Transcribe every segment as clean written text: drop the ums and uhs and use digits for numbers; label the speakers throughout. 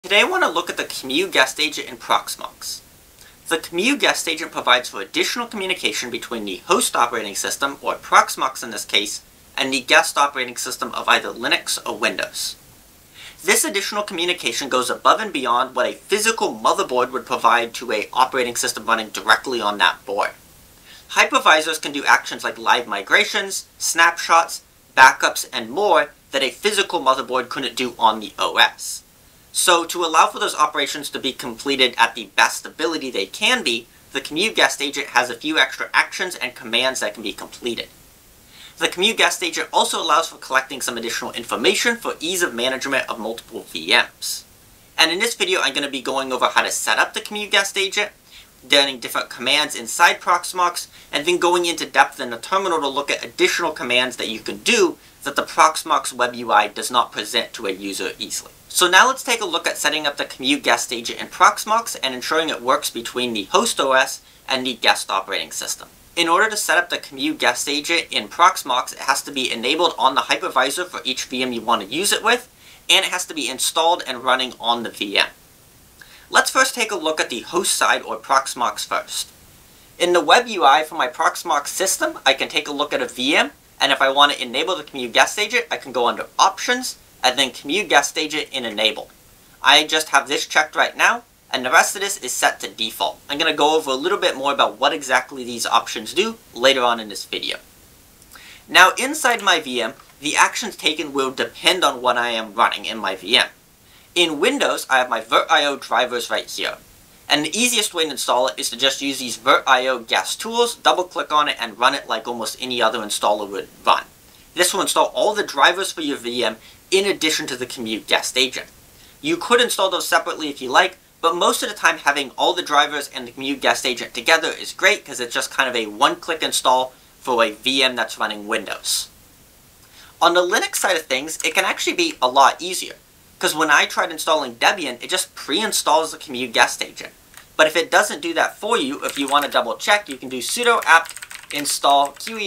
Speaker 1: Today I want to look at the Qemu Guest Agent in Proxmox. The Qemu Guest Agent provides for additional communication between the host operating system, or Proxmox in this case, and the guest operating system of either Linux or Windows. This additional communication goes above and beyond what a physical motherboard would provide to an operating system running directly on that board. Hypervisors can do actions like live migrations, snapshots, backups, and more that a physical motherboard couldn't do on the OS. So to allow for those operations to be completed at the best ability they can be, the Qemu Guest Agent has a few extra actions and commands that can be completed. The Qemu Guest Agent also allows for collecting some additional information for ease of management of multiple VMs. And in this video I'm going to be going over how to set up the Qemu Guest Agent, running different commands inside Proxmox, and then going into depth in the terminal to look at additional commands that you can do that the Proxmox web UI does not present to a user easily. So now let's take a look at setting up the Qemu Guest Agent in Proxmox and ensuring it works between the host OS and the guest operating system. In order to set up the Qemu Guest Agent in Proxmox, it has to be enabled on the hypervisor for each VM you want to use it with, and it has to be installed and running on the VM. Let's first take a look at the host side, or Proxmox first. In the web UI for my Proxmox system, I can take a look at a VM, and if I want to enable the Qemu Guest Agent, I can go under Options, and then Qemu Guest Agent in Enable. I just have this checked right now, and the rest of this is set to default. I'm going to go over a little bit more about what exactly these options do later on in this video. Now inside my VM, the actions taken will depend on what I am running in my VM. In Windows, I have my VirtIO drivers right here. And the easiest way to install it is to just use these VirtIO guest tools, double click on it, and run it like almost any other installer would run. This will install all the drivers for your VM in addition to the Qemu Guest Agent. You could install those separately if you like, but most of the time having all the drivers and the Qemu Guest Agent together is great because it's just kind of a one-click install for a VM that's running Windows. On the Linux side of things, it can actually be a lot easier, because when I tried installing Debian, it just pre-installs the Qemu Guest Agent. But if it doesn't do that for you, if you want to double check, you can do sudo apt install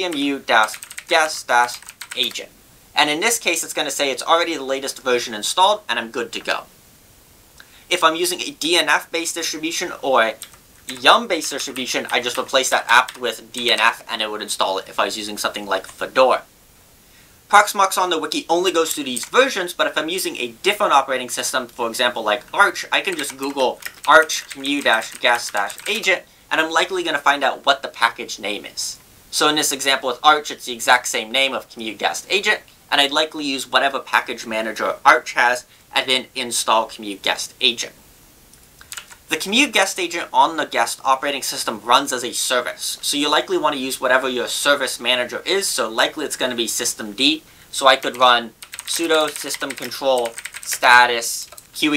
Speaker 1: qemu-guest-agent. And in this case, it's going to say it's already the latest version installed, and I'm good to go. If I'm using a DNF-based distribution or a Yum-based distribution, I just replace that apt with DNF, and it would install it if I was using something like Fedora. Proxmox on the wiki only goes through these versions, but if I'm using a different operating system, for example like Arch, I can just Google Arch Qemu-Guest-Agent, and I'm likely going to find out what the package name is. So in this example with Arch, it's the exact same name of Qemu Guest Agent, and I'd likely use whatever package manager Arch has, and then install Qemu Guest Agent. The Qemu Guest Agent on the guest operating system runs as a service, so you likely want to use whatever your service manager is, so likely it's going to be systemd, so I could run sudo system control status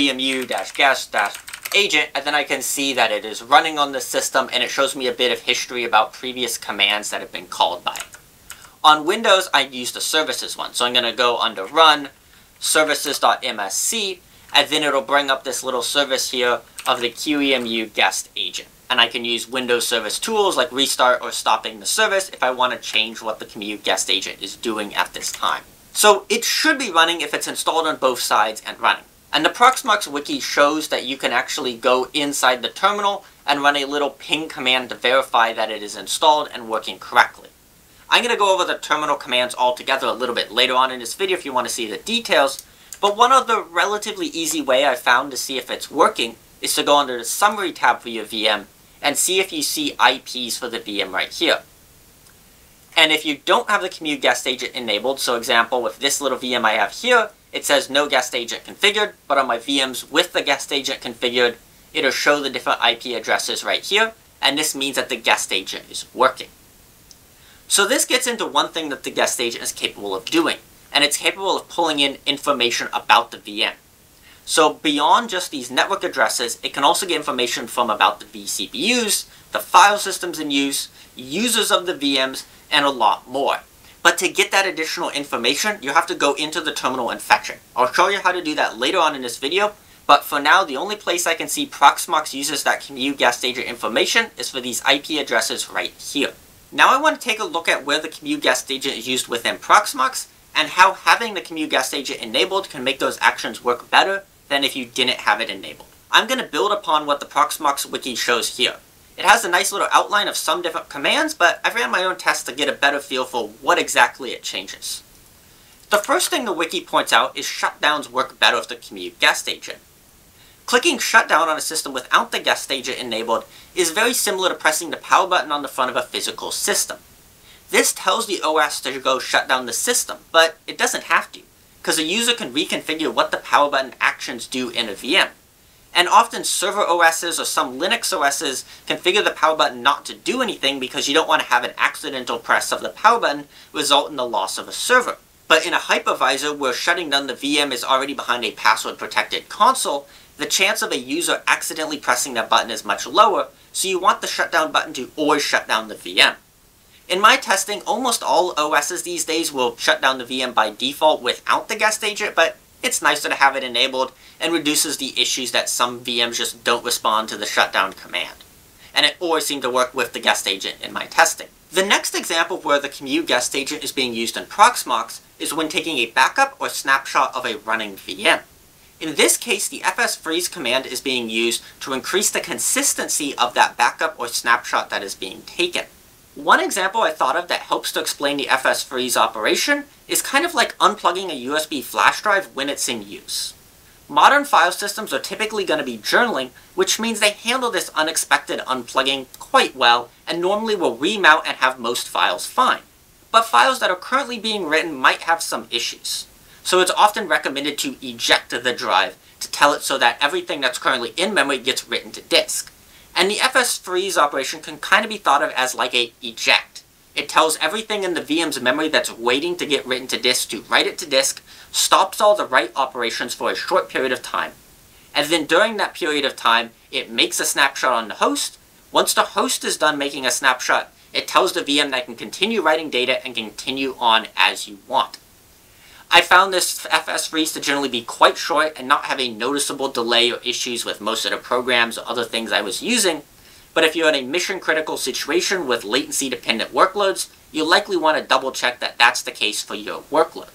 Speaker 1: qemu-guest-agent, and then I can see that it is running on the system, and it shows me a bit of history about previous commands that have been called by it. On Windows, I use the services one, so I'm going to go under run services.msc, and then it'll bring up this little service here of the Qemu Guest Agent. And I can use Windows service tools like restart or stopping the service if I want to change what the Qemu Guest Agent is doing at this time. So it should be running if it's installed on both sides and running. And the Proxmox wiki shows that you can actually go inside the terminal and run a little ping command to verify that it is installed and working correctly. I'm going to go over the terminal commands altogether a little bit later on in this video if you want to see the details, but one other relatively easy way I found to see if it's working is to go under the Summary tab for your VM and see if you see IPs for the VM right here. And if you don't have the Qemu Guest Agent enabled, so example with this little VM I have here, it says no guest agent configured, but on my VMs with the guest agent configured, it'll show the different IP addresses right here, and this means that the guest agent is working. So this gets into one thing that the guest agent is capable of doing, and it's capable of pulling in information about the VM. So beyond just these network addresses, it can also get information from about the vCPUs, the file systems in use, users of the VMs, and a lot more. But to get that additional information, you have to go into the terminal and fetch it. I'll show you how to do that later on in this video, but for now, the only place I can see Proxmox uses that Qemu Guest Agent information is for these IP addresses right here. Now I want to take a look at where the Qemu Guest Agent is used within Proxmox, and how having the Qemu Guest Agent enabled can make those actions work better than if you didn't have it enabled. I'm going to build upon what the Proxmox wiki shows here. It has a nice little outline of some different commands, but I ran my own tests to get a better feel for what exactly it changes. The first thing the wiki points out is shutdowns work better with the Qemu Guest Agent. Clicking shutdown on a system without the Guest Agent enabled is very similar to pressing the power button on the front of a physical system. This tells the OS to go shut down the system, but it doesn't have to, because a user can reconfigure what the power button actions do in a VM. And often server OSs or some Linux OSs configure the power button not to do anything because you don't want to have an accidental press of the power button result in the loss of a server. But in a hypervisor where shutting down the VM is already behind a password-protected console, the chance of a user accidentally pressing that button is much lower, so you want the shutdown button to always shut down the VM. In my testing, almost all OSs these days will shut down the VM by default without the Guest Agent, but it's nicer to have it enabled and reduces the issues that some VMs just don't respond to the shutdown command. And it always seemed to work with the Guest Agent in my testing. The next example where the Qemu Guest Agent is being used in Proxmox is when taking a backup or snapshot of a running VM. In this case, the fsfreeze command is being used to increase the consistency of that backup or snapshot that is being taken. One example I thought of that helps to explain the fsfreeze operation is kind of like unplugging a USB flash drive when it's in use. Modern file systems are typically going to be journaling, which means they handle this unexpected unplugging quite well and normally will remount and have most files fine. But files that are currently being written might have some issues. So it's often recommended to eject the drive to tell it so that everything that's currently in memory gets written to disk. And the fsfreeze operation can kind of be thought of as like a eject. It tells everything in the VM's memory that's waiting to get written to disk to write it to disk, stops all the write operations for a short period of time. And then during that period of time, it makes a snapshot on the host. Once the host is done making a snapshot, it tells the VM that it can continue writing data and continue on as you want. I found this fsfreeze to generally be quite short and not have a noticeable delay or issues with most of the programs or other things I was using, but if you're in a mission-critical situation with latency-dependent workloads, you'll likely want to double-check that that's the case for your workload.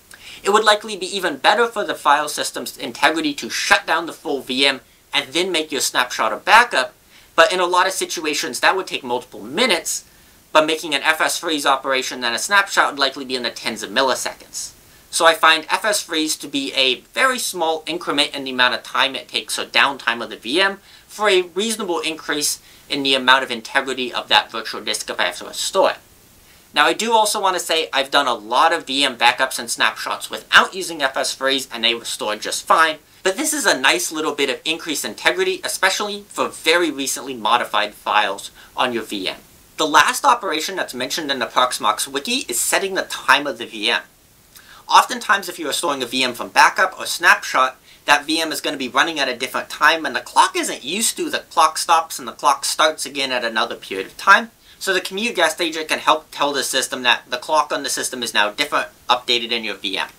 Speaker 1: It would likely be even better for the file system's integrity to shut down the full VM and then make your snapshot or backup, but in a lot of situations that would take multiple minutes, but making an fsfreeze operation and a snapshot would likely be in the tens of milliseconds. So I find fsfreeze to be a very small increment in the amount of time it takes or downtime of the VM for a reasonable increase in the amount of integrity of that virtual disk if I have to restore it. Now I do also want to say I've done a lot of VM backups and snapshots without using fsfreeze and they restore just fine, but this is a nice little bit of increased integrity, especially for very recently modified files on your VM. The last operation that's mentioned in the Proxmox wiki is setting the time of the VM. Oftentimes if you are storing a VM from backup or snapshot, that VM is going to be running at a different time and the clock isn't used to. The clock stops and the clock starts again at another period of time. So the Qemu Guest Agent can help tell the system that the clock on the system is now different, updated in your VM.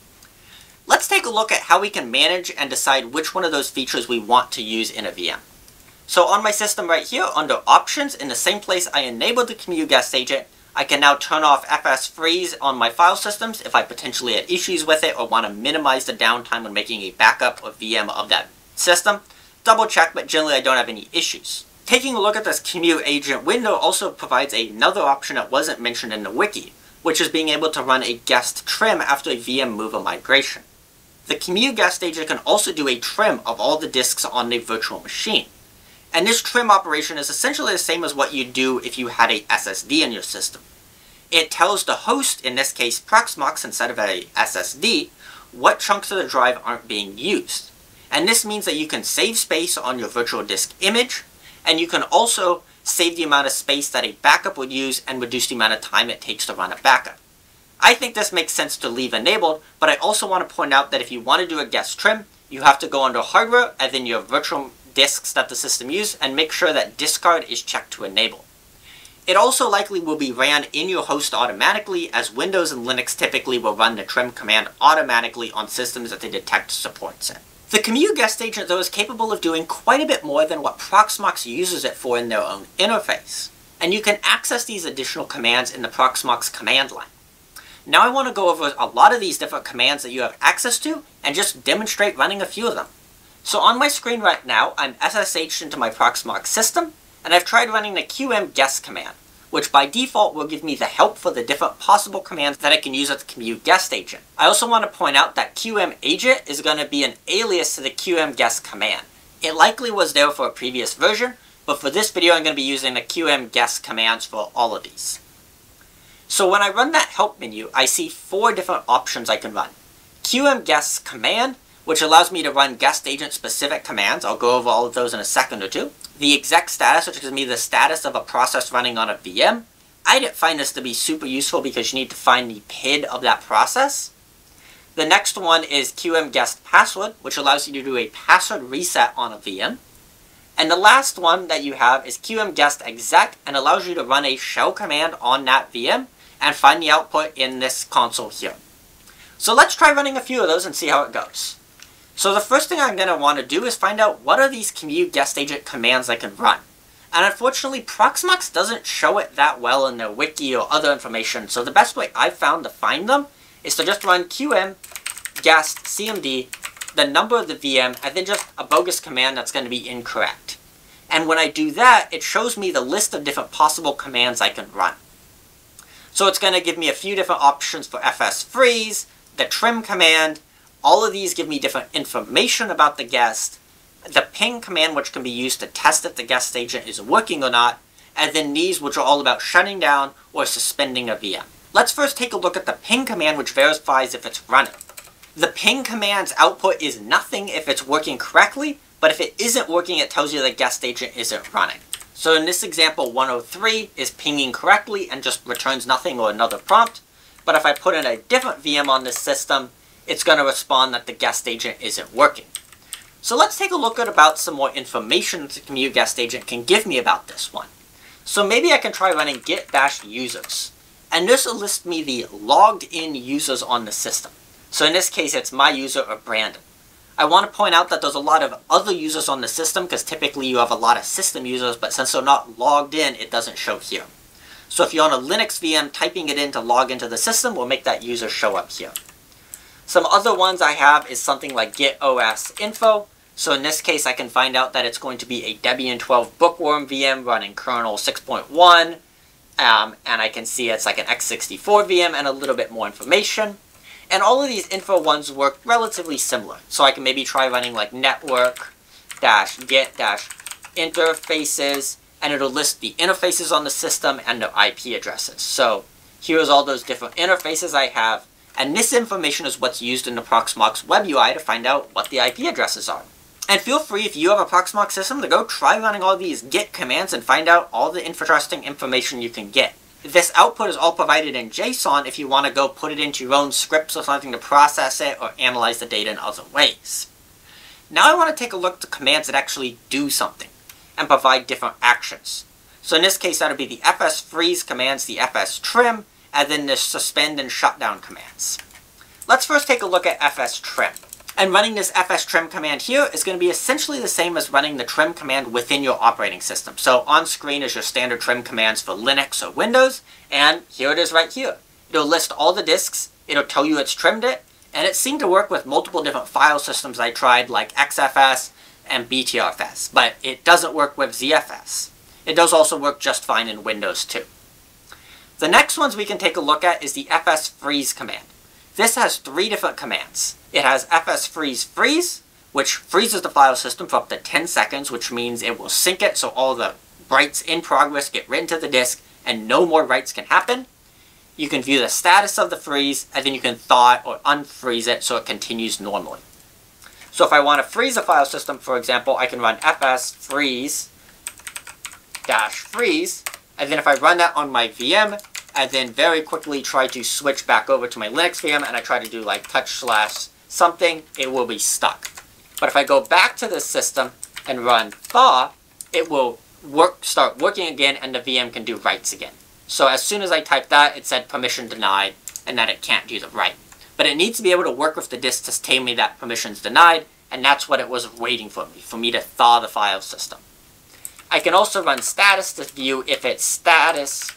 Speaker 1: Let's take a look at how we can manage and decide which one of those features we want to use in a VM. So on my system right here, under Options, in the same place I enabled the Qemu Guest Agent, I can now turn off fsfreeze on my file systems if I potentially had issues with it or want to minimize the downtime when making a backup or VM of that system. Double check, but generally I don't have any issues. Taking a look at this Qemu Agent window also provides another option that wasn't mentioned in the wiki, which is being able to run a guest trim after a VM move or migration. The Qemu Guest Agent can also do a trim of all the disks on the virtual machine. And this trim operation is essentially the same as what you'd do if you had a SSD in your system. It tells the host, in this case Proxmox instead of a SSD, what chunks of the drive aren't being used. And this means that you can save space on your virtual disk image, and you can also save the amount of space that a backup would use and reduce the amount of time it takes to run a backup. I think this makes sense to leave enabled, but I also want to point out that if you want to do a guest trim, you have to go under Hardware and then your virtual disks that the system uses and make sure that discard is checked to enable. It also likely will be ran in your host automatically, as Windows and Linux typically will run the trim command automatically on systems that they detect supports in. The Qemu Guest Agent though is capable of doing quite a bit more than what Proxmox uses it for in their own interface, and you can access these additional commands in the Proxmox command line. Now I want to go over a lot of these different commands that you have access to and just demonstrate running a few of them. So on my screen right now, I'm SSH'd into my Proxmox system, and I've tried running the Qemu Guest command, which by default will give me the help for the different possible commands that I can use with the Qemu Guest Agent. I also want to point out that Qemu Agent is going to be an alias to the Qemu Guest command. It likely was there for a previous version, but for this video I'm going to be using the Qemu Guest commands for all of these. So when I run that help menu, I see 4 different options I can run. Qemu Guest command, which allows me to run guest agent specific commands. I'll go over all of those in a second or two. The exec status, which gives me the status of a process running on a VM. I didn't find this to be super useful because you need to find the PID of that process. The next one is Qemu Guest password, which allows you to do a password reset on a VM. And the last one that you have is Qemu Guest exec, and allows you to run a shell command on that VM and find the output in this console here. So let's try running a few of those and see how it goes. So the first thing I'm going to want to do is find out what are these Qemu Guest Agent commands I can run. And unfortunately, Proxmox doesn't show it that well in their wiki or other information, so the best way I've found to find them is to just run Qemu Guest cmd, the number of the VM, and then just a bogus command that's going to be incorrect. And when I do that, it shows me the list of different possible commands I can run. So it's going to give me a few different options for fsfreeze, the trim command. All of these give me different information about the guest, the ping command, which can be used to test if the guest agent is working or not, and then these, which are all about shutting down or suspending a VM. Let's first take a look at the ping command, which verifies if it's running. The ping command's output is nothing if it's working correctly, but if it isn't working, it tells you the guest agent isn't running. So in this example, 103 is pinging correctly and just returns nothing or another prompt. But if I put in a different VM on this system, it's going to respond that the guest agent isn't working. So let's take a look at about some more information that the Qemu Guest Agent can give me about this one. So maybe I can try running git-users. And this will list me the logged in users on the system. So in this case, it's my user or Brandon. I want to point out that there's a lot of other users on the system because typically you have a lot of system users, but since they're not logged in, it doesn't show here. So if you're on a Linux VM, typing it in to log into the system will make that user show up here. Some other ones I have is something like git-os-info. So in this case, I can find out that it's going to be a Debian 12 bookworm VM running kernel 6.1. And I can see it's like an x64 VM and a little bit more information. And all of these info ones work relatively similar. So I can maybe try running like network-get-interfaces, and it'll list the interfaces on the system and their IP addresses. So here's all those different interfaces I have, and this information is what's used in the Proxmox web UI to find out what the IP addresses are. And feel free, if you have a Proxmox system, to go try running all these git commands and find out all the interesting information you can get. This output is all provided in JSON if you want to go put it into your own scripts or something to process it or analyze the data in other ways. Now I want to take a look at the commands that actually do something and provide different actions. So in this case, that would be the fsfreeze commands, the fstrim, and then the suspend and shutdown commands. Let's first take a look at fstrim. And running this fstrim command here is going to be essentially the same as running the trim command within your operating system. So on screen is your standard trim commands for Linux or Windows, and here it is right here. It'll list all the disks, it'll tell you it's trimmed it, and it seemed to work with multiple different file systems I tried like XFS and BTRFS, but it doesn't work with ZFS. It does also work just fine in Windows too. The next ones we can take a look at is the fsfreeze command. This has 3 different commands. It has fsfreeze freeze, which freezes the file system for up to 10 seconds, which means it will sync it so all the writes in progress get written to the disk and no more writes can happen. You can view the status of the freeze, and then you can thaw it or unfreeze it so it continues normally. So if I want to freeze a file system, for example, I can run fsfreeze -freeze, and then if I run that on my VM, and then very quickly try to switch back over to my Linux VM, and I try to do like /something, it will be stuck. But if I go back to the system and run thaw, it will start working again, and the VM can do writes again. So as soon as I typed that, it said permission denied, and that it can't do the write. But it needs to be able to work with the disk to tell me that permission's denied, and that's what it was waiting for me to thaw the file system. I can also run status to view if its status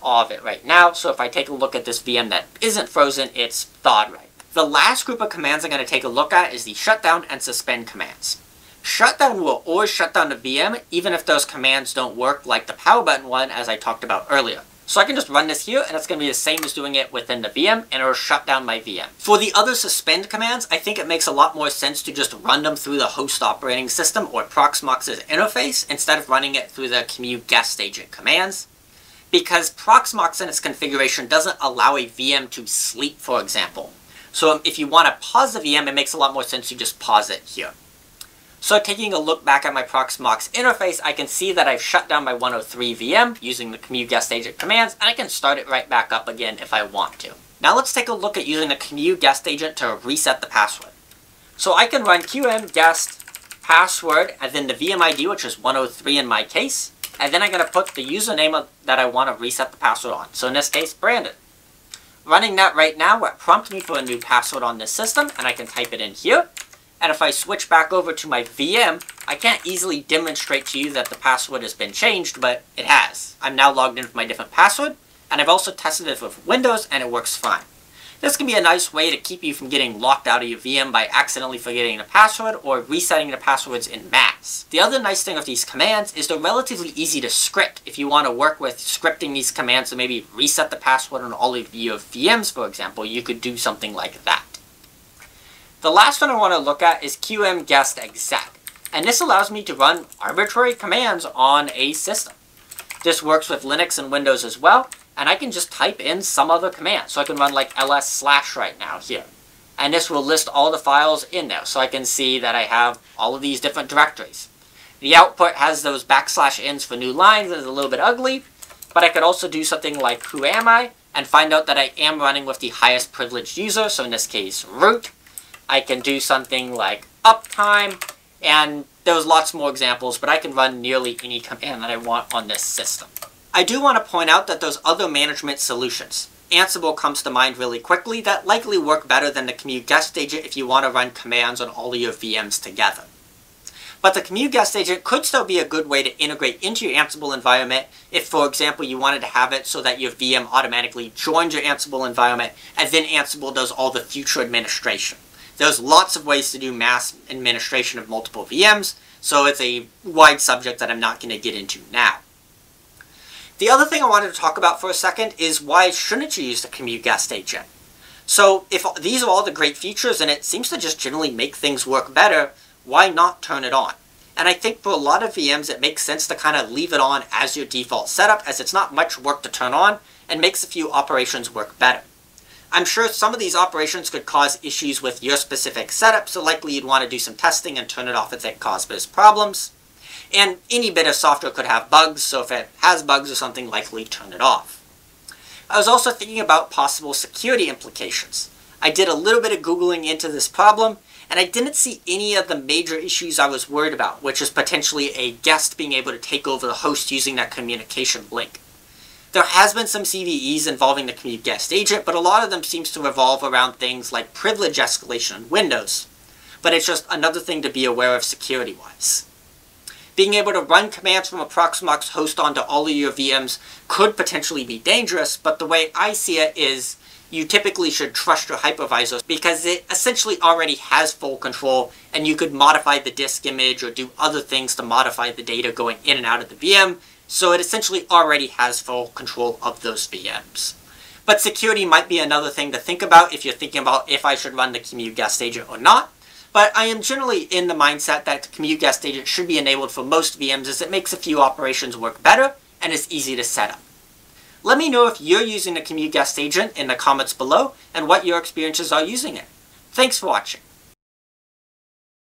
Speaker 1: all of it right now. So if I take a look at this VM that isn't frozen, it's thawed right. The last group of commands I'm going to take a look at is the shutdown and suspend commands. Shutdown will always shut down the VM, even if those commands don't work, like the power button one, as I talked about earlier. So I can just run this here, and it's going to be the same as doing it within the VM, and it'll shut down my VM. For the other suspend commands, I think it makes a lot more sense to just run them through the host operating system or Proxmox's interface, instead of running it through the Qemu Guest Agent commands, because Proxmox in its configuration doesn't allow a VM to sleep, for example. So if you want to pause the VM, it makes a lot more sense to just pause it here. So taking a look back at my Proxmox interface, I can see that I've shut down my 103 VM using the Qemu Guest Agent commands, and I can start it right back up again if I want to. Now let's take a look at using the Qemu Guest Agent to reset the password. So I can run Qemu Guest password and then the VM ID, which is 103 in my case, and then I'm going to put the username that I want to reset the password on. So in this case, Brandon. Running that right now will prompt me for a new password on this system, and I can type it in here. And if I switch back over to my VM, I can't easily demonstrate to you that the password has been changed, but it has. I'm now logged in with my different password, and I've also tested it with Windows, and it works fine. This can be a nice way to keep you from getting locked out of your VM by accidentally forgetting the password or resetting the passwords in mass. The other nice thing with these commands is they're relatively easy to script. If you want to work with scripting these commands to maybe reset the password on all of your VMs, for example, you could do something like that. The last one I want to look at is Qemu Guest Exec, and this allows me to run arbitrary commands on a system. This works with Linux and Windows as well, and I can just type in some other command. So I can run like ls/ right now here, and this will list all the files in there, so I can see that I have all of these different directories. The output has those \ns for new lines, and it's a little bit ugly, but I could also do something like who am I, and find out that I am running with the highest privileged user, so in this case root. I can do something like uptime, and there's lots more examples, but I can run nearly any command that I want on this system. I do want to point out that there's other management solutions. Ansible comes to mind really quickly that likely work better than the Qemu Guest Agent if you want to run commands on all of your VMs together. But the Qemu Guest Agent could still be a good way to integrate into your Ansible environment if, for example, you wanted to have it so that your VM automatically joins your Ansible environment and then Ansible does all the future administration. There's lots of ways to do mass administration of multiple VMs, so it's a wide subject that I'm not going to get into now. The other thing I wanted to talk about for a second is why shouldn't you use the Qemu Guest Agent? So if these are all the great features and it seems to just generally make things work better, why not turn it on? And I think for a lot of VMs it makes sense to kind of leave it on as your default setup, as it's not much work to turn on and makes a few operations work better. I'm sure some of these operations could cause issues with your specific setup, so likely you'd want to do some testing and turn it off if it causes problems. And any bit of software could have bugs, so if it has bugs or something, likely turn it off. I was also thinking about possible security implications. I did a little bit of Googling into this problem, and I didn't see any of the major issues I was worried about, which is potentially a guest being able to take over the host using that communication link. There has been some CVEs involving the Qemu Guest Agent, but a lot of them seems to revolve around things like privilege escalation in Windows. But it's just another thing to be aware of security-wise. Being able to run commands from a Proxmox host onto all of your VMs could potentially be dangerous, but the way I see it is you typically should trust your hypervisor because it essentially already has full control, and you could modify the disk image or do other things to modify the data going in and out of the VM, so it essentially already has full control of those VMs. But security might be another thing to think about if you're thinking about if I should run the Qemu Guest Agent or not. But I am generally in the mindset that the Qemu Guest Agent should be enabled for most VMs, as it makes a few operations work better and is easy to set up. Let me know if you're using the Qemu Guest Agent in the comments below and what your experiences are using it. Thanks for watching.